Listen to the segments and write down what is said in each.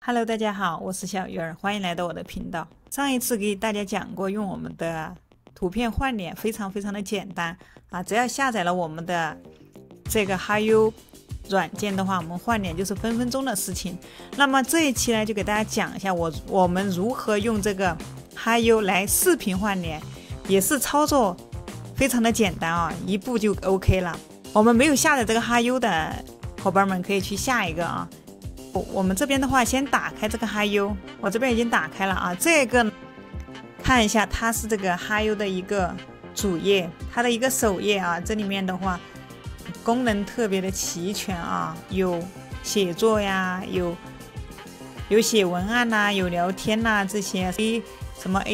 Hello， 大家好，我是小鱼儿，欢迎来到我的频道。上一次给大家讲过，用我们的图片换脸非常的简单啊，只要下载了我们的这个 HiU 软件的话，我们换脸就是分分钟的事情。那么这一期呢，就给大家讲一下我们如何用这个 HiU 来视频换脸，也是操作非常的简单啊，一步就 OK 了。我们没有下载这个 HiU 的伙伴们可以去下一个啊。我们这边的话，先打开这个 HiU， 我这边已经打开了啊。这个看一下，它是这个 HiU 的一个主页，它的一个首页啊。这里面的话，功能特别的齐全啊，有写作呀，有写文案呐，有聊天呐，这些什么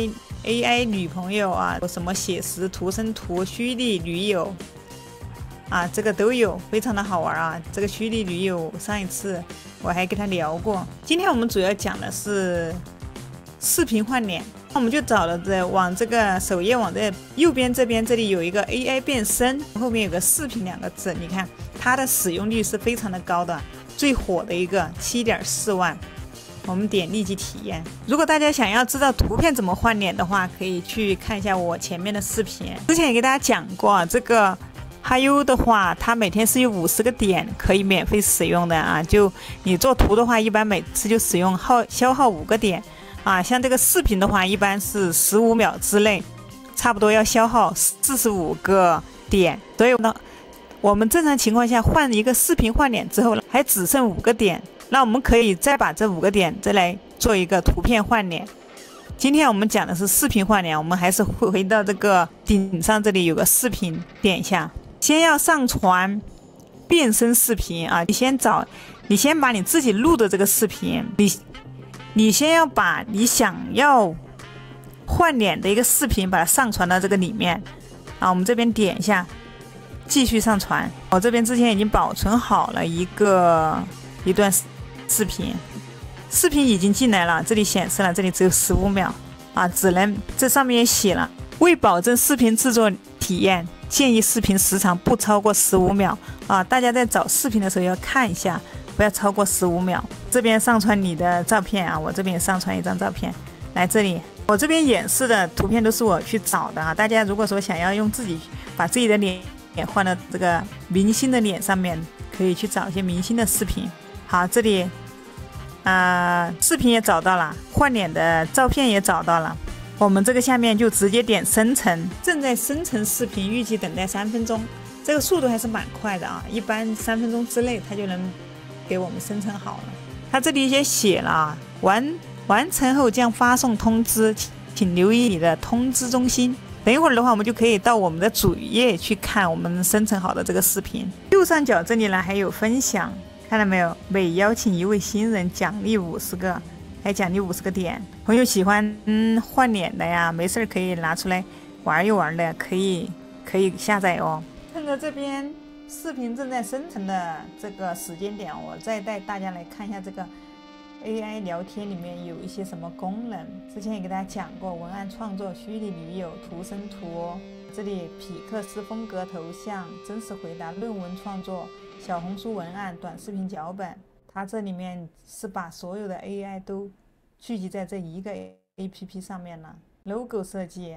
AI 女朋友啊，什么写实图生图、虚拟女友啊，这个都有，非常的好玩啊。这个虚拟女友上一次我还跟他聊过。今天我们主要讲的是视频换脸，我们就找了往这个首页往这右边这里有一个 AI 变身，后面有个视频2个字，你看它的使用率是非常的高的，最火的一个 7.4万。我们点立即体验。如果大家想要知道图片怎么换脸的话，可以去看一下我前面的视频，之前也给大家讲过这个HiU 的话，它每天是有50个点可以免费使用的啊。就你做图的话，一般每次就消耗5个点啊。像这个视频的话，一般是15秒之内，差不多要消耗45个点。所以呢，我们正常情况下换一个视频换脸之后，还只剩5个点，那我们可以再把这5个点再来做一个图片换脸。今天我们讲的是视频换脸，我们还是回到这个顶上，这里有个视频，点一下。先要上传变身视频啊！你先把你自己录的这个视频，你先要把你想要换脸的一个视频把它上传到这个里面啊。我们这边点一下继续上传，我这边之前已经保存好了一段视频，视频已经进来了，这里显示了，这里只有15秒啊，这上面也写了，为保证视频制作体验，建议视频时长不超过15秒啊！大家在找视频的时候要看一下，不要超过15秒。这边上传你的照片啊，我这边也上传一张照片。来这里，我这边演示的图片都是我去找的啊。大家如果说想要用把自己的脸换到这个明星的脸上面，可以去找一些明星的视频。好，这里视频也找到了，换脸的照片也找到了。我们这个下面就直接点生成，正在生成视频，预计等待3分钟，这个速度还是蛮快的啊，一般3分钟之内它就能给我们生成好了。它这里也写了啊，完成后将发送通知，请留意你的通知中心。等一会儿的话，我们就可以到我们的主页去看我们生成好的这个视频。右上角这里呢还有分享，看到没有？每邀请一位新人，奖励50个。还奖励50个点，朋友喜欢换脸的呀，没事可以拿出来玩一玩的，可以下载哦。趁着这边视频正在生成的这个时间点，我再带大家来看一下这个 AI 聊天里面有一些什么功能。之前也给大家讲过，文案创作、虚拟女友、图生图，这里匹克斯风格头像、真实回答、论文创作、小红书文案、短视频脚本。它这里面是把所有的 AI 都聚集在这一个 APP 上面了。logo 设计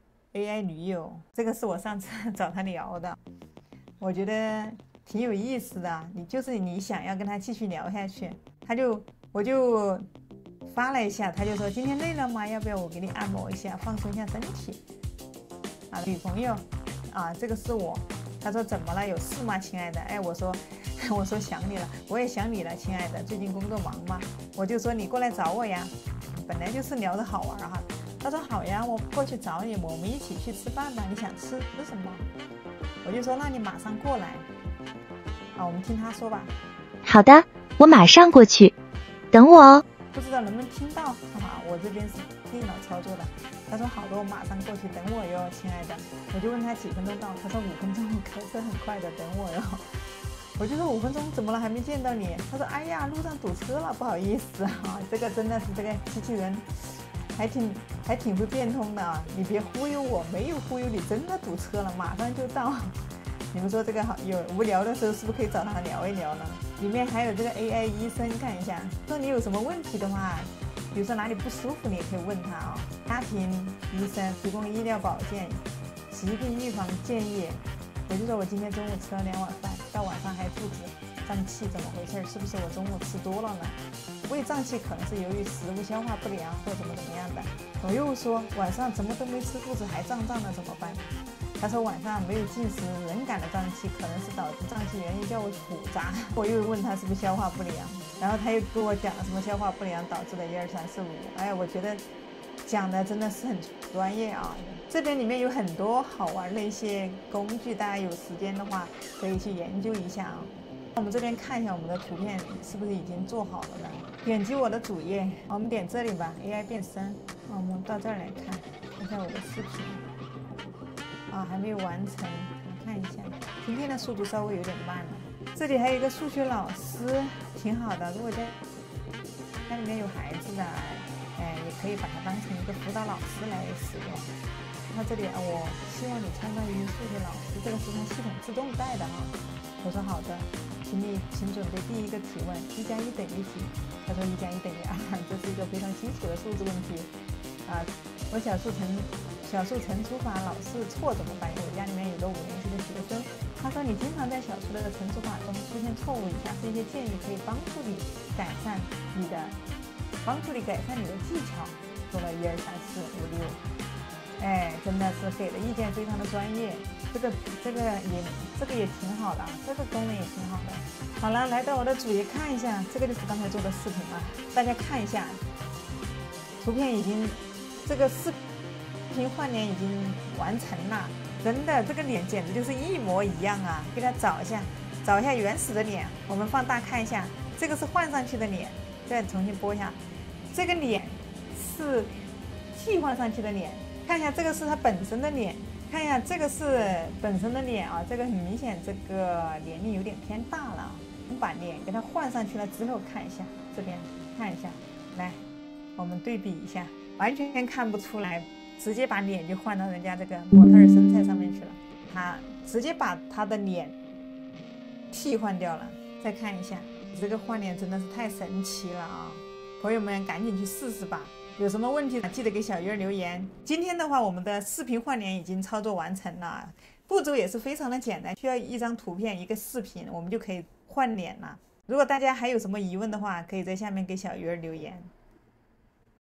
AI 女友，这个是我上次找他聊的，我觉得挺有意思的。你想要跟他继续聊下去，我就发了一下，他就说今天累了吗？要不要我给你按摩一下，放松一下身体啊？女朋友啊，这个是我。他说怎么了？有事吗，亲爱的？哎，我说想你了，我也想你了，亲爱的。最近工作忙吗？我就说你过来找我呀，本来就是聊得好玩哈。他说好呀，我过去找你，我们一起去吃饭吧。你想吃什么？我就说那你马上过来。啊，我们听他说吧。 好的，我马上过去，等我哦。 不知道能不能听到啊？我这边是电脑操作的。他说好的，我马上过去，等我哟，亲爱的。我就问他几分钟到，他说5分钟，可是很快的，等我哟。我就说5分钟怎么了，还没见到你？他说哎呀，路上堵车了，不好意思啊。这个真的是这个机器人还挺会变通的啊！你别忽悠我，没有忽悠你，真的堵车了，马上就到。你们说这个好有无聊的时候，是不是可以找他聊一聊呢？ 里面还有这个 AI 医生，看一下。说你有什么问题的话，比如说哪里不舒服，你也可以问他啊。家庭医生提供医疗保健、疾病预防建议。也就是说，我今天中午吃了2碗饭，到晚上还肚子胀气，怎么回事？是不是我中午吃多了呢？胃胀气可能是由于食物消化不良或怎么样的。我又说晚上怎么都没吃，肚子还胀的怎么办？他说晚上没有进食，人感的胀气可能是导致胀气原因较为复杂。我又问他是不是消化不良，然后他又跟我讲了什么消化不良导致的1、2、3、4、5。哎，我觉得讲的真的是很专业啊。这边里面有很多好玩的一些工具，大家有时间的话可以去研究一下啊。我们这边看一下我们的图片是不是已经做好了呢？点击我的主页，我们点这里吧 ，AI 变身。我们到这儿来看一下我的视频。还没有完成，看一下。今天的速度稍微有点慢了。这里还有一个数学老师，挺好的。如果家里面有孩子的，也可以把它当成一个辅导老师来使用。他这里我希望你相当于数学老师，这个是它系统自动带的哈。我说好的，请准备第一个提问，1+1等于几？他说1+1等于2，这是一个非常基础的数字问题啊。我小数乘除法老是错怎么办？我家里面有个5年级的学生，他说你经常在小数的乘除法中出现错误，以下是一些建议，可以帮助你改善你的技巧。说了1、2、3、4、5、6，真的是给的意见非常的专业。这个也挺好的，这个功能也挺好的。好了，来到我的主页看一下，这个就是刚才做的视频了，大家看一下，图片已经这个视频换脸已经完成了，真的这个脸简直就是一模一样啊！给它找一下原始的脸，我们放大看一下，这个是换上去的脸，再重新播一下，这个脸是替换上去的脸，看一下这个是它本身的脸，看一下这个是本身的脸啊，这个很明显这个年龄有点偏大了，我们把脸给它换上去了之后，看一下这边看一下，来我们对比一下，完全看不出来。直接把脸就换到人家这个模特身材上面去了，他直接把他的脸替换掉了。再看一下，这个换脸真的是太神奇了啊！朋友们赶紧去试试吧，有什么问题记得给小鱼儿留言。今天的话，我们的视频换脸已经操作完成了，步骤也是非常的简单，需要一张图片一个视频，我们就可以换脸了。如果大家还有什么疑问的话，可以在下面给小鱼儿留言。